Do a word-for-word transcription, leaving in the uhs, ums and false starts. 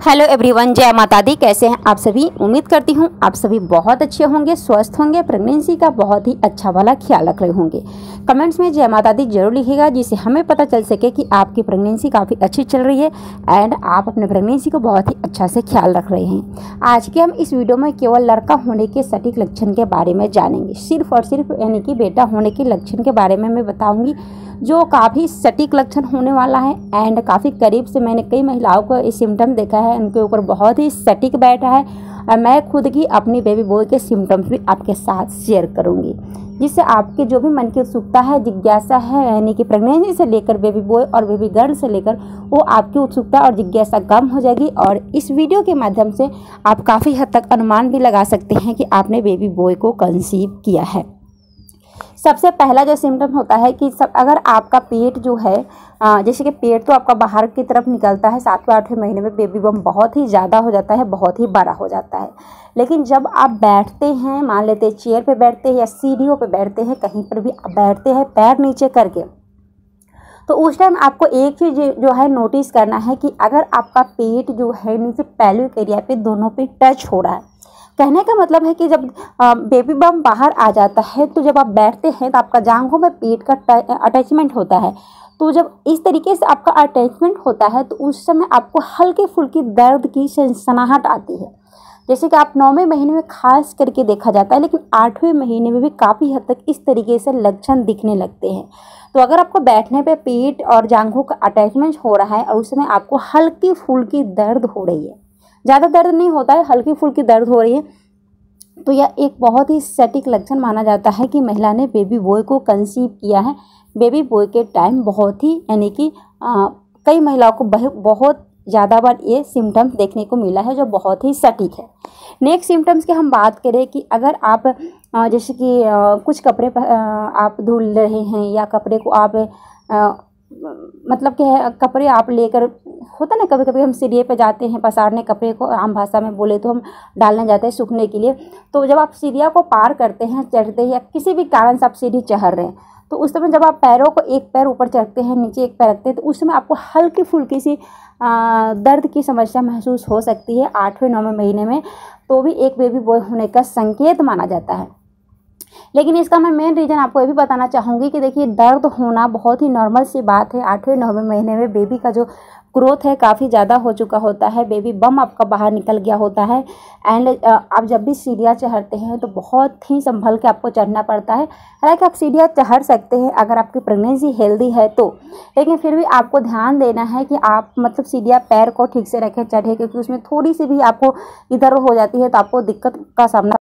Hello everyone, जय माता दी। कैसे हैं आप सभी? उम्मीद करती हूँ आप सभी बहुत अच्छे होंगे, स्वस्थ होंगे, प्रेगनेंसी का बहुत ही अच्छा वाला ख्याल रख रहे होंगे। कमेंट्स में जय माता दी जरूर लिखिएगा, जिससे हमें पता चल सके कि आपकी प्रेगनेंसी काफ़ी अच्छी चल रही है एंड आप अपने प्रेगनेंसी को बहुत ही अच्छा से ख्याल रख रहे हैं। आज के हम इस वीडियो में केवल लड़का होने के सटीक लक्षण के बारे में जानेंगे। सिर्फ और सिर्फ यानी कि बेटा होने के लक्षण के बारे में मैं बताऊँगी, जो काफ़ी सटीक लक्षण होने वाला है एंड काफ़ी करीब से मैंने कई महिलाओं को ये सिम्टम देखा है, उनके ऊपर बहुत ही सटीक बैठा है। और मैं खुद की अपनी बेबी बॉय के सिम्टम्स भी आपके साथ शेयर करूंगी, जिससे आपके जो भी मन की उत्सुकता है, जिज्ञासा है, यानी कि प्रेगनेंसी से लेकर बेबी बॉय और बेबी गर्ल से लेकर, वो आपकी उत्सुकता और जिज्ञासा कम हो जाएगी। और इस वीडियो के माध्यम से आप काफ़ी हद तक अनुमान भी लगा सकते हैं कि आपने बेबी बॉय को कंसीव किया है। सबसे पहला जो सिम्टम होता है कि सब अगर आपका पेट जो है, जैसे कि पेट तो आपका बाहर की तरफ निकलता है, सातवें आठवें महीने में बेबी बम बहुत ही ज़्यादा हो जाता है, बहुत ही बड़ा हो जाता है। लेकिन जब आप बैठते हैं, मान लेते हैं चेयर पे बैठते हैं या सीढ़ियों पे बैठते हैं, कहीं पर भी बैठते हैं पैर नीचे करके, तो उस टाइम आपको एक चीज़ जो है नोटिस करना है कि अगर आपका पेट जो है नीचे पेल्विक एरिया पे दोनों पे टच हो रहा है। कहने का मतलब है कि जब बेबी बम बाहर आ जाता है, तो जब आप बैठते हैं तो आपका जांघों में पेट का अटैचमेंट होता है। तो जब इस तरीके से आपका अटैचमेंट होता है तो उस समय आपको हल्के फुल्की दर्द की सनसनाहट आती है, जैसे कि आप नौवें महीने में खास करके देखा जाता है, लेकिन आठवें महीने में भी काफ़ी हद तक इस तरीके से लक्षण दिखने लगते हैं। तो अगर आपको बैठने पे पेट और जांघों का अटैचमेंट हो रहा है और उस समय आपको हल्की फुल्की दर्द हो रही है, ज़्यादा दर्द नहीं होता है, हल्की फुल्की दर्द हो रही है, तो यह एक बहुत ही सटीक लक्षण माना जाता है कि महिला ने बेबी बॉय को कंसीव किया है। बेबी बॉय के टाइम बहुत ही यानी कि कई महिलाओं को बहुत ज़्यादा बार ये सिम्टम्स देखने को मिला है, जो बहुत ही सटीक है। नेक्स्ट सिम्टम्स की हम बात करें कि अगर आप आ, जैसे कि आ, कुछ कपड़े आप धुल रहे हैं या कपड़े को आप आ, मतलब कि कपड़े आप लेकर, होता ना कभी कभी हम सीढ़ी पे जाते हैं पसारने कपड़े को, आम भाषा में बोले तो हम डालने जाते हैं सूखने के लिए। तो जब आप सीढ़ियों को पार करते हैं, चढ़ते हैं या किसी भी कारण से आप सीढ़ी चढ़ रहे हैं, तो उस समय जब आप पैरों को एक पैर ऊपर चढ़ते हैं, नीचे एक पैर रखते हैं, तो उस समय आपको हल्की फुल्की सी दर्द की समस्या महसूस हो सकती है आठवें नौवें महीने में, तो भी एक बेबी बॉय होने का संकेत माना जाता है। लेकिन इसका मैं मेन रीज़न आपको ये भी बताना चाहूँगी कि देखिए, दर्द होना बहुत ही नॉर्मल सी बात है। आठवें नौवें महीने में बेबी का जो ग्रोथ है काफ़ी ज़्यादा हो चुका होता है, बेबी बम आपका बाहर निकल गया होता है एंड आप जब भी सीढ़ियाँ चढ़ते हैं तो बहुत ही संभल के आपको चढ़ना पड़ता है। हालांकि आप सीढ़ियाँ चढ़ सकते हैं अगर आपकी प्रेगनेंसी हेल्दी है तो, लेकिन फिर भी आपको ध्यान देना है कि आप मतलब सीढ़ियाँ पैर को ठीक से रखें, चढ़े, क्योंकि उसमें थोड़ी सी भी आपको इधर हो जाती है तो आपको दिक्कत का सामना